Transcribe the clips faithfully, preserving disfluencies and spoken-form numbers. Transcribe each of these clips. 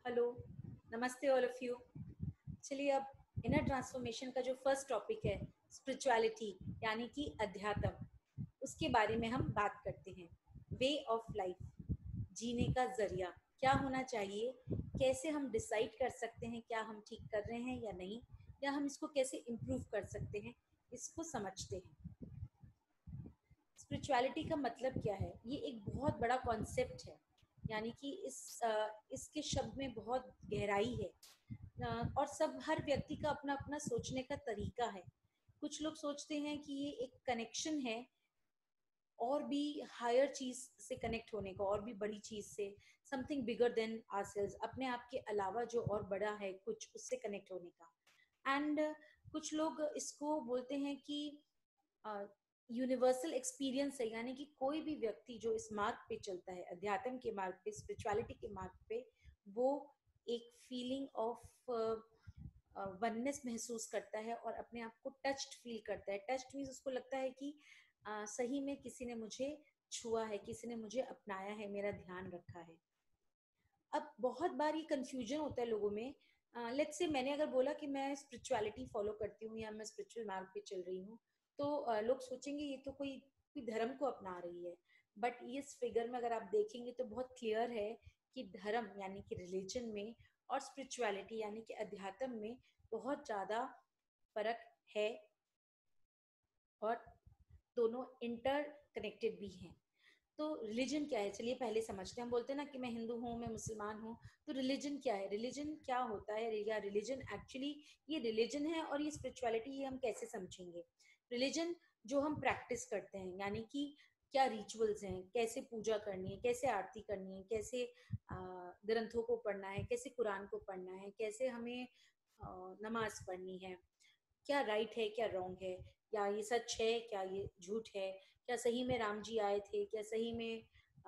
Hello, नमस्ते all of you. चलिए अब इनर ट्रांसफॉर्मेशन का जो फर्स्ट टॉपिक है स्पिरिचुअलिटी यानी कि अध्यात्म, उसके बारे में हम बात करते हैं। वे ऑफ लाइफ, जीने का जरिया क्या होना चाहिए, कैसे हम डिसाइड कर सकते हैं क्या हम ठीक कर रहे हैं या नहीं, या हम इसको कैसे इम्प्रूव कर सकते हैं, इसको समझते हैं। स्पिरिचुअलिटी का मतलब क्या है, ये एक बहुत बड़ा कॉन्सेप्ट है। यानी कि इस अ, इसके शब्द में बहुत गहराई है। अ, और सब हर व्यक्ति का अपना अपना सोचने का तरीका है। कुछ लोग सोचते हैं कि ये एक कनेक्शन है और भी हायर चीज से कनेक्ट होने का, और भी बड़ी चीज से, समथिंग बिगर देन आवरसेल्व्स, अपने आप के अलावा जो और बड़ा है कुछ, उससे कनेक्ट होने का। एंड कुछ लोग इसको बोलते हैं कि यूनिवर्सल एक्सपीरियंस है, यानी कि कोई भी व्यक्ति जो इस मार्ग पे चलता है, अध्यात्म के मार्ग पे, स्पिरिचुअलिटी के मार्ग पे, वो एक फीलिंग ऑफ वननेस महसूस करता है और अपने आप को टच्ड फील करता है। टच्ड मीन्स उसको लगता है कि uh, सही में किसी ने मुझे छुआ है, किसी ने मुझे अपनाया है, मेरा ध्यान रखा है। अब बहुत बार ये कंफ्यूजन होता है लोगों में। लेट्स से मैंने अगर बोला कि मैं स्पिरिचुअलिटी फॉलो करती हूँ या मैं स्पिरिचुअल मार्ग पे चल रही हूँ, तो uh, लोग सोचेंगे ये तो कोई कोई धर्म को अपना रही है। बट इस फिगर में अगर आप देखेंगे तो बहुत क्लियर है कि धर्म यानी कि रिलीजन में और स्पिरिचुअलिटी यानी कि अध्यात्म में बहुत ज्यादा फर्क है, और दोनों इंटर कनेक्टेड भी हैं। तो रिलीजन क्या है, चलिए पहले समझते हैं। हम बोलते हैं ना कि मैं हिंदू हूँ, मैं मुसलमान हूँ। तो रिलीजन क्या है, रिलीजन क्या होता है, या रिलीजन एक्चुअली ये रिलीजन है और ये स्पिरिचुअलिटी, ये हम कैसे समझेंगे। रिलीजन जो हम प्रैक्टिस करते हैं, यानी कि क्या रिचुअल्स हैं, कैसे पूजा करनी है, कैसे आरती करनी है, कैसे आ, ग्रंथों को पढ़ना है, कैसे कुरान को पढ़ना है, कैसे हमें आ, नमाज पढ़नी है, क्या राइट है क्या रॉन्ग है, या ये सच है क्या ये झूठ है, क्या सही में राम जी आए थे, क्या सही में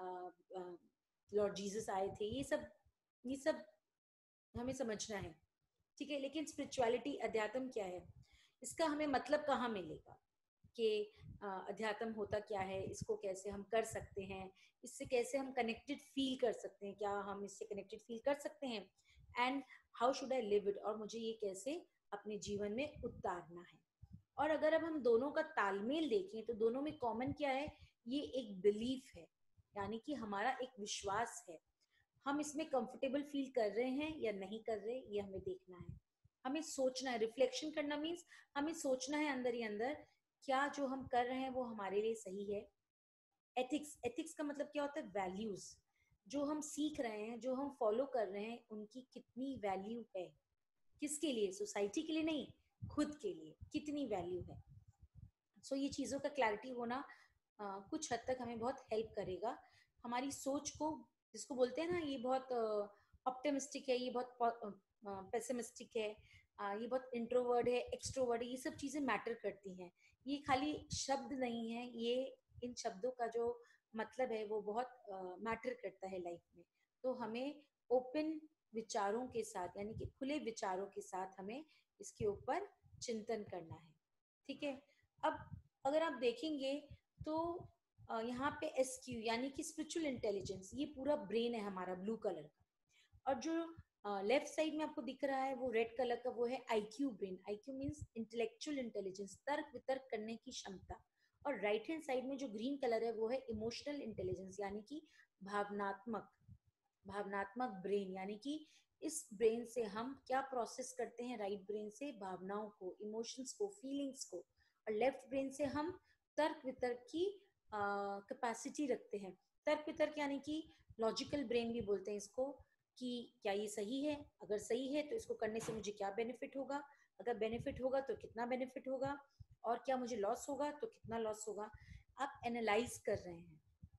लॉर्ड जीसस आए थे, ये सब ये सब हमें समझना है। ठीक है, लेकिन स्पिरिचुअलिटी अध्यात्म क्या है, इसका हमें मतलब कहाँ मिलेगा कि अ, अध्यात्म होता क्या है, इसको कैसे हम कर सकते हैं, इससे कैसे हम कनेक्टेड फील कर सकते हैं, क्या हम इससे कनेक्टेड फील कर सकते हैं, and how should I live it, और मुझे ये कैसे अपने जीवन में उतारना है। और अगर अब हम दोनों का तालमेल देखें तो दोनों में कॉमन क्या है, ये एक बिलीफ है, यानी कि हमारा एक विश्वास है। हम इसमें कंफर्टेबल फील कर रहे हैं या नहीं कर रहे, ये हमें देखना है। हमें सोचना है, रिफ्लेक्शन करना मीन्स हमें सोचना है अंदर ही अंदर, क्या जो हम कर रहे हैं वो हमारे लिए सही है। एथिक्स, एथिक्स का मतलब क्या होता है, वैल्यूज। जो हम सीख रहे हैं, जो हम फॉलो कर रहे हैं, उनकी कितनी वैल्यू है, किसके लिए, सोसाइटी के लिए नहीं, खुद के लिए कितनी वैल्यू है। सो so, ये चीज़ों का क्लैरिटी होना आ, कुछ हद तक हमें बहुत हेल्प करेगा हमारी सोच को, जिसको बोलते हैं ना ये बहुत ऑप्टिमिस्टिक है, ये बहुत पेसिमिस्टिक है, आ, ये बहुत इंट्रोवर्ड है, एक्सट्रोवर्ड है, ये सब चीज़ें मैटर करती हैं। ये खाली शब्द नहीं है, ये इन शब्दों का जो मतलब है वो बहुत मैटर करता है लाइफ में। तो हमें ओपन विचारों के साथ, यानी कि खुले विचारों के साथ हमें इसके ऊपर चिंतन करना है। ठीक है। अब अगर आप देखेंगे तो अ, यहाँ पे एस क्यू यानी कि स्पिरिचुअल इंटेलिजेंस, ये पूरा ब्रेन है हमारा ब्लू कलर का। और जो लेफ्ट साइड में आपको दिख रहा है वो रेड कलर का, वो है IQ brain. IQ means intellectual intelligence, तर्क वितर्क करने की क्षमता। और राइट हैंड साइड में जो ग्रीन कलर है वो है इमोशनल इंटेलिजेंस, यानी कि भावनात्मक भावनात्मक ब्रेन, यानी कि इस ब्रेन से हम क्या प्रोसेस करते हैं, राइट ब्रेन से भावनाओं को, इमोशंस को, फीलिंग्स को। और लेफ्ट ब्रेन से हम तर्क वितर्क की कैपेसिटी रखते हैं। तर्क वितर्क यानी कि लॉजिकल ब्रेन भी बोलते हैं इसको, कि क्या ये सही है, अगर सही है तो इसको करने से मुझे क्या बेनिफिट होगा, अगर बेनिफिट होगा तो कितना बेनिफिट होगा, और क्या मुझे लॉस होगा तो कितना लॉस होगा। आप एनालाइज कर रहे हैं।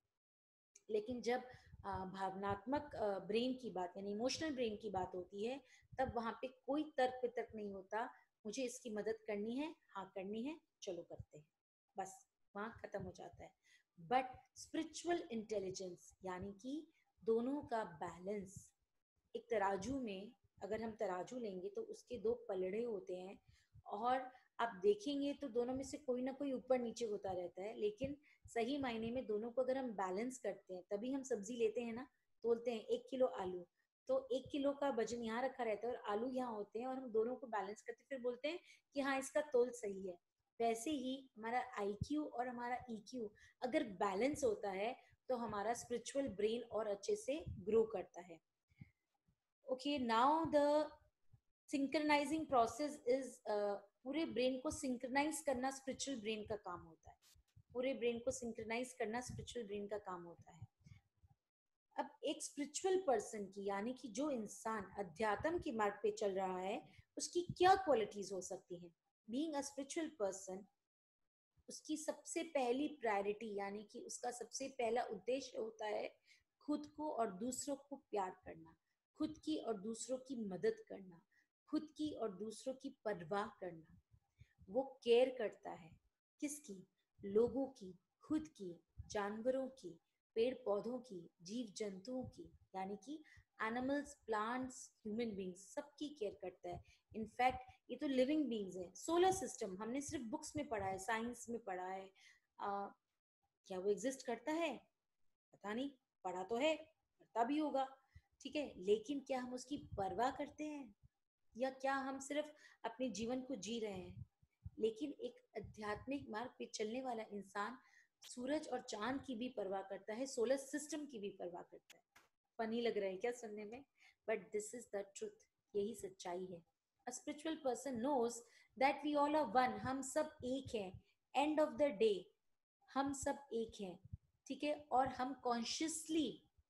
लेकिन जब भावनात्मक ब्रेन की बात, यानी इमोशनल ब्रेन की बात होती है, तब वहां पे कोई तर्क वितर्क नहीं होता। मुझे इसकी मदद करनी है, हाँ करनी है, चलो करते हैं, बस वहां खत्म हो जाता है। बट स्पिरिचुअल इंटेलिजेंस यानी कि दोनों का बैलेंस, एक तराजू में अगर हम तराजू लेंगे तो उसके दो पलड़े होते हैं, और आप देखेंगे तो दोनों में से कोई ना कोई ऊपर नीचे होता रहता है। लेकिन सही मायने में दोनों को अगर हम बैलेंस करते हैं, तभी हम सब्जी लेते हैं ना, तोलते हैं एक किलो आलू, तो एक किलो का वजन यहाँ रखा रहता है और आलू यहाँ होते हैं और हम दोनों को बैलेंस करते फिर बोलते हैं कि हाँ इसका तोल सही है। वैसे ही हमारा आई क्यू और हमारा ई क्यू अगर बैलेंस होता है तो हमारा स्पिरिचुअल ब्रेन और अच्छे से ग्रो करता है। Okay, now the synchronising process is, पूरे ब्रेन को सिंक्रनाइज करना स्पिरिचुअल ब्रेन का काम होता है। पूरे ब्रेन को सिंक्रनाइज करना स्पिरिचुअल ब्रेन का काम होता है। अब एक स्पिरिचुअल पर्सन की, यानी कि जो इंसान अध्यात्म के मार्ग पे चल रहा है, उसकी क्या क्वालिटीज हो सकती हैं? बीइंग अ स्पिरिचुअल पर्सन, उसकी सबसे पहली प्रायोरिटी यानी कि उसका सबसे पहला उद्देश्य होता है खुद को और दूसरों को प्यार करना, खुद की और दूसरों की मदद करना, खुद की और दूसरों की परवाह करना। वो केयर करता है किसकी? लोगों की, खुद की, जानवरों की, पेड़ पौधों की, जीव जंतुओं की, यानी कि एनिमल्स, प्लांट्स, ह्यूमन बींग्स, सबकी केयर करता है। इनफैक्ट ये तो लिविंग बींग्स है। सोलर सिस्टम हमने सिर्फ बुक्स में पढ़ा है, साइंस में पढ़ा है, आ, क्या वो एग्जिस्ट करता है? पता नहीं, पढ़ा तो है, करता भी होगा, ठीक है, लेकिन क्या हम उसकी परवाह करते हैं या क्या हम सिर्फ अपने जीवन को जी रहे हैं? लेकिन एक आध्यात्मिक मार्ग पे चलने वाला इंसान सूरज और चांद की भी परवाह करता है, सोलर सिस्टम की भी परवाह करता है। फनी लग रहा है क्या सुनने में? But this is the truth, यही सच्चाई है। A spiritual person knows that we all are one, हम सब एक हैं। एंड ऑफ द डे हम सब एक हैं, ठीक है। और हम कॉन्शियसली,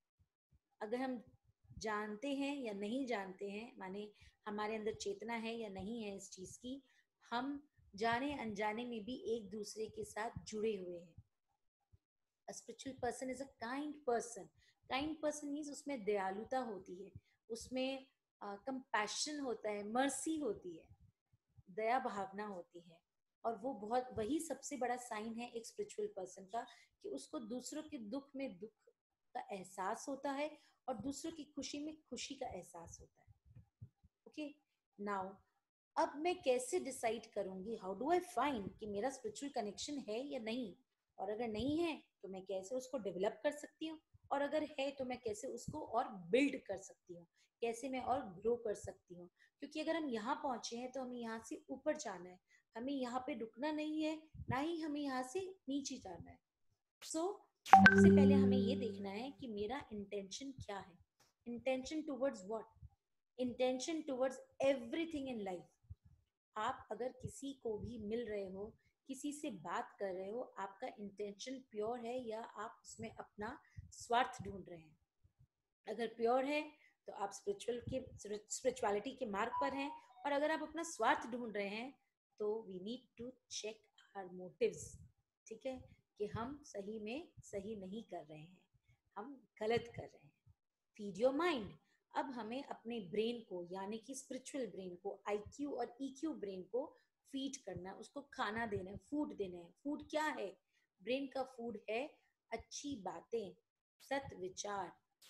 अगर हम जानते हैं या नहीं जानते हैं, माने हमारे अंदर चेतना है या नहीं है इस चीज की, हम जाने अनजाने में भी एक दूसरे के साथ जुड़े हुए हैं। A spiritual person is a kind person. Kind person means उसमें दयालुता होती है, उसमें कंपैशन uh, होता है, मर्सी होती है, दया भावना होती है। और वो बहुत, वही सबसे बड़ा साइन है एक स्पिरिचुअल पर्सन का, कि उसको दूसरों के दुख में दुख का एहसास होता है और दूसरों की खुशी में खुशी का एहसास होता है। ओके, नाउ अब मैं कैसे डिसाइड करूंगी, हाउ डू आई फाइंड कि मेरा स्पिरिचुअल कनेक्शन है या नहीं? और अगर नहीं है तो मैं कैसे उसको डेवलप कर सकती हूँ, और अगर है तो मैं कैसे उसको और बिल्ड कर सकती हूँ, कैसे मैं और ग्रो कर सकती हूँ? क्योंकि अगर हम यहाँ पहुंचे हैं तो हमें यहाँ से ऊपर जाना है, हमें यहाँ पे रुकना नहीं है, ना ही हमें यहाँ से नीचे जाना है। सो so, सबसे पहले हमें ये देखना है कि मेरा इंटेंशन क्या है। Intention towards what? Intention towards everything in life. आप अगर किसी को भी मिल रहे हो, किसी से बात कर रहे हो, आपका इंटेंशन प्योर है या आप उसमें अपना स्वार्थ ढूंढ रहे हैं? अगर प्योर है तो आप स्पिरिचुअल के स्पिरिचुअलिटी के मार्ग पर हैं, और अगर आप अपना स्वार्थ ढूंढ रहे हैं तो we need to check our motives, ठीक है, कि हम सही में सही नहीं कर रहे हैं, हम गलत कर रहे हैं। Feed your mind. अब हमें अपने ब्रेन को, यानी कि स्पिरिचुअल ब्रेन को, आईक्यू और ईक्यू ब्रेन को फीड करना है, उसको खाना देना है, फूड देना है। फूड क्या है? ब्रेन का फूड है अच्छी बातें, सत विचार,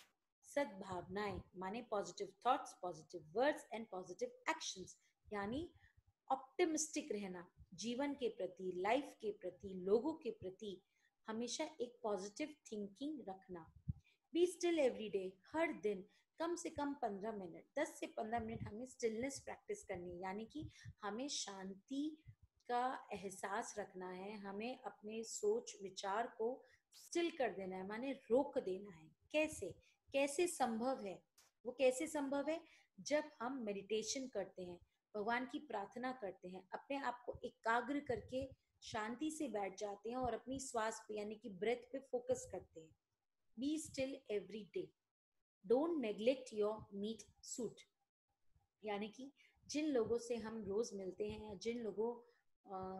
सद्भावनाएं, माने positive thoughts, positive words and positive actions, यानी ऑप्टिमिस्टिक रहना, जीवन के प्रति, लाइफ के प्रति, लोगों के प्रति हमेशा एक पॉजिटिव थिंकिंग रखना। बी स्टिल एवरी डे, हर दिन कम से कम पंद्रह मिनट, दस से पंद्रह मिनट हमें स्टिलनेस प्रैक्टिस करनी है, यानी कि हमें शांति का एहसास रखना है, हमें अपने सोच विचार को स्टिल कर देना है, माने रोक देना है। कैसे? कैसे संभव है? वो कैसे संभव है? जब हम मेडिटेशन करते हैं, भगवान की प्रार्थना करते हैं, अपने आप को एकाग्र करके शांति से बैठ जाते हैं और अपनी श्वास पे यानी कि ब्रेथ पे फोकस करते हैं। Be still every day, don't neglect your meet suit, यानी कि जिन लोगों से हम रोज मिलते हैं या जिन लोगों आ,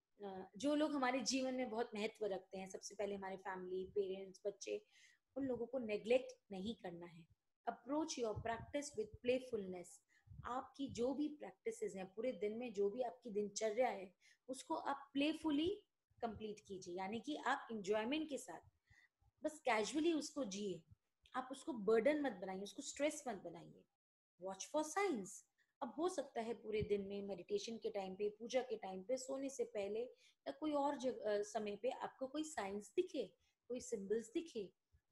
जो लोग हमारे जीवन में बहुत महत्व रखते हैं, सबसे पहले हमारे फैमिली, पेरेंट्स, बच्चे, उन लोगों को नेग्लेक्ट नहीं करना है। Approach your practice with playfulness. आपकी जो भी प्रैक्टिसेस हैं पूरे दिन में, जो भी आपकी दिनचर्या है, उसको आप प्लेफुली कंप्लीट कीजिए, यानी कि आप इंजॉयमेंट के साथ बस कैजुअली उसको जिए। आप उसको बर्डन मत बनाइए, उसको स्ट्रेस मत बनाइए। Watch for science. अब हो सकता है पूरे दिन में, मेडिटेशन के टाइम पे, पूजा के टाइम पे, सोने से पहले या कोई और जगह समय पे आपको कोई साइंस दिखे, कोई सिंबल्स दिखे,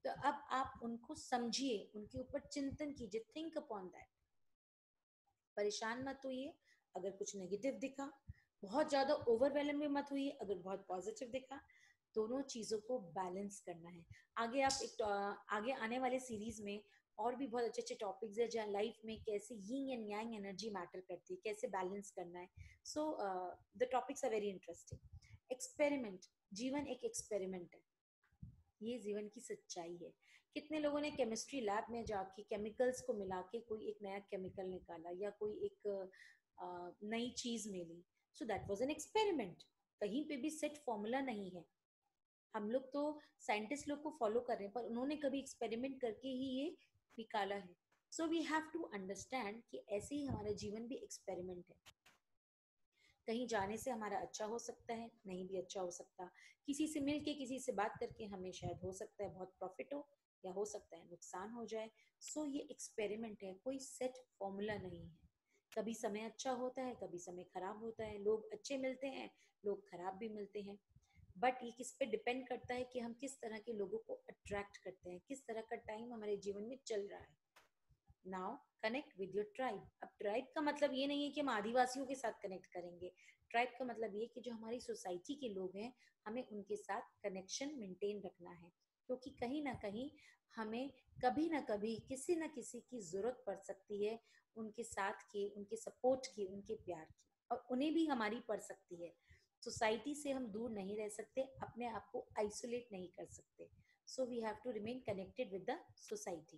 तो अब आप उनको समझिए, उनके ऊपर चिंतन कीजिए, थिंक अपॉन दैट। परेशान मत होइए अगर कुछ नेगेटिव दिखा, बहुत ज्यादा ओवरवेलम में मत होइए अगर बहुत पॉजिटिव दिखा। दोनों चीजों को बैलेंस करना है। आगे आप एक आगे आने वाले सीरीज में और भी बहुत अच्छे अच्छे टॉपिक्स है जहाँ लाइफ में कैसे yin and yang energy matter करती है, कैसे बैलेंस करना है। So the topics are very interesting. Experiment, जीवन एक एक्सपेरिमेंट है, ये जीवन की सच्चाई है। कितने लोगों ने केमिस्ट्री लैब में जाके केमिकल्स को मिला के कोई एक नया केमिकल निकाला या कोई एक नई चीज मिली, so that was an experiment. कहीं पे भी सेट फॉर्मूला नहीं है। हम लोग तो साइंटिस्ट लोग को फॉलो कर रहे हैं, पर उन्होंने कभी एक्सपेरिमेंट करके ही ये निकाला है। So we have to understand कि ऐसे ही हमारा जीवन भी एक्सपेरिमेंट है। कहीं जाने से हमारा अच्छा हो सकता है, नहीं भी अच्छा हो सकता। किसी से मिल के, किसी से बात करके हमें शायद हो सकता है बहुत प्रॉफिट हो, या हो सकता है नुकसान हो जाए। सो ये एक्सपेरिमेंट है, कोई सेट फॉर्मूला नहीं है। कभी समय अच्छा होता है, कभी समय खराब होता है, लोग अच्छे मिलते हैं, लोग खराब भी मिलते हैं। बट ये किस पे डिपेंड करता है कि हम किस तरह के लोगों को अट्रैक्ट करते हैं, किस तरह का टाइम हमारे जीवन में चल रहा है। Now connect with your tribe. अब ट्राइब का मतलब ये नहीं है कि हम आदिवासियों के साथ कनेक्ट करेंगे। ट्राइब का मतलब ये कि जो हमारी सोसाइटी के लोग हैं, हमें उनके साथ कनेक्शन मेंटेन रखना है, क्योंकि कहीं ना कहीं हमें कभी ना कभी किसी ना किसी की जरूरत पड़ सकती है, उनके साथ की, उनके सपोर्ट की, उनके प्यार की, और उन्हें भी हमारी पड़ सकती है। सोसाइटी से हम दूर नहीं रह सकते, अपने आप को आइसोलेट नहीं कर सकते। So we have to remain connected with the society.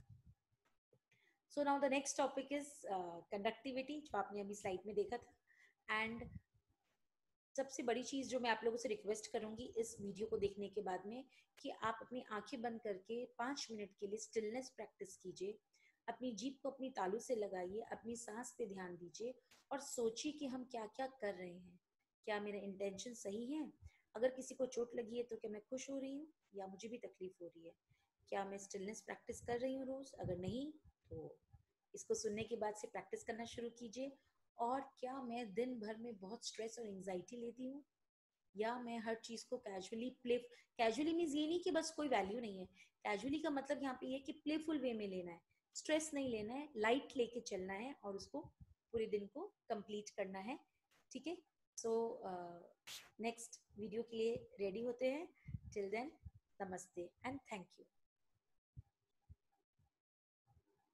So now the next topic is conductivity, जो आपने अभी स्लाइड में देखा था। एंड सबसे बड़ी चीज जो मैं आप लोगों से रिक्वेस्ट करूंगी इस वीडियो को देखने के बाद में, कि आप अपनी आंखें बंद करके पांच मिनट के लिए स्टिलनेस प्रैक्टिस कीजिए। अपनी जीभ को अपनी तालू से लगाइए, अपनी सांस पे ध्यान दीजिए और सोचिए कि हम क्या क्या कर रहे हैं। क्या मेरा इंटेंशन सही है? अगर किसी को चोट लगी है तो क्या मैं खुश हो रही हूँ, या मुझे भी तकलीफ हो रही है? क्या मैं स्टिलनेस प्रैक्टिस कर रही हूँ रोज? अगर नहीं तो इसको सुनने के बाद से प्रैक्टिस करना शुरू कीजिए। और क्या मैं दिन भर में बहुत स्ट्रेस और एंजाइटी लेती हूँ, या मैं हर चीज को कैजुअली प्ले, कैजुअली मीन्स ये नहीं कि बस कोई वैल्यू नहीं है। कैजुअली का मतलब यहाँ पे ये कि प्लेफुल वे में लेना है, स्ट्रेस नहीं लेना है, लाइट लेके चलना है और उसको पूरे दिन को कंप्लीट करना है। ठीक है? सो नेक्स्ट वीडियो के लिए रेडी होते हैं। टिल देन, नमस्ते एंड थैंक यू।